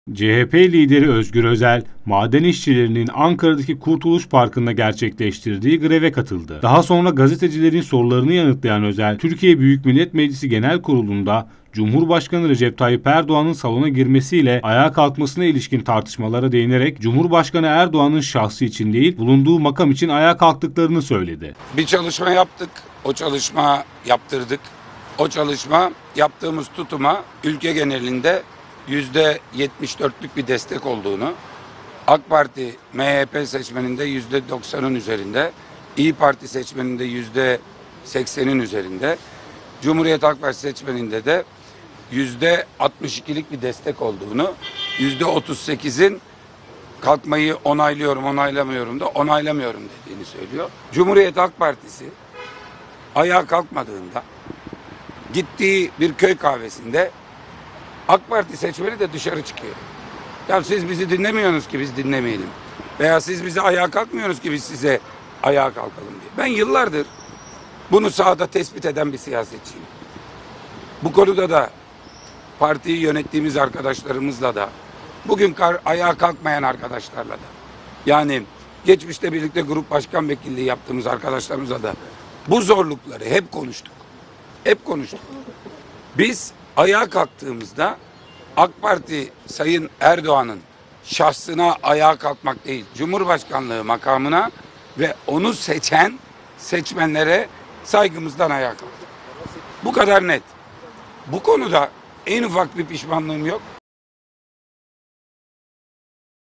CHP lideri Özgür Özel, maden işçilerinin Ankara'daki Kurtuluş Parkı'nda gerçekleştirdiği greve katıldı. Daha sonra gazetecilerin sorularını yanıtlayan Özel, Türkiye Büyük Millet Meclisi Genel Kurulu'nda Cumhurbaşkanı Recep Tayyip Erdoğan'ın salona girmesiyle ayağa kalkmasına ilişkin tartışmalara değinerek Cumhurbaşkanı Erdoğan'ın şahsı için değil, bulunduğu makam için ayağa kalktıklarını söyledi. Bir çalışma yaptık, o çalışma yaptırdık. O çalışma yaptığımız tutuma ülke genelinde %74'lük bir destek olduğunu, AK Parti, MHP seçmeninde %90'ın üzerinde, İYİ Parti seçmeninde %80'in üzerinde, Cumhuriyet Halk Partisi seçmeninde de %62'lik bir destek olduğunu, %38'in kalkmayı onaylamıyorum da onaylamıyorum dediğini söylüyor. Cumhuriyet Halk Partisi ayağa kalkmadığında gittiği bir köy kahvesinde AK Parti seçmeni de dışarı çıkıyor. Ya siz bizi dinlemiyorsunuz ki biz dinlemeyelim. Veya siz bize ayağa kalkmıyorsunuz ki biz size ayağa kalkalım diye. Ben yıllardır bunu sahada tespit eden bir siyasetçiyim. Bu konuda da partiyi yönettiğimiz arkadaşlarımızla da, bugün ayağa kalkmayan arkadaşlarla da, yani geçmişte birlikte grup başkan vekilliği yaptığımız arkadaşlarımızla da bu zorlukları hep konuştuk. Hep konuştuk. Biz ayağa kalktığımızda AK Parti Sayın Erdoğan'ın şahsına ayağa kalkmak değil, Cumhurbaşkanlığı makamına ve onu seçen seçmenlere saygımızdan ayağa kalktık. Bu kadar net. Bu konuda en ufak bir pişmanlığım yok.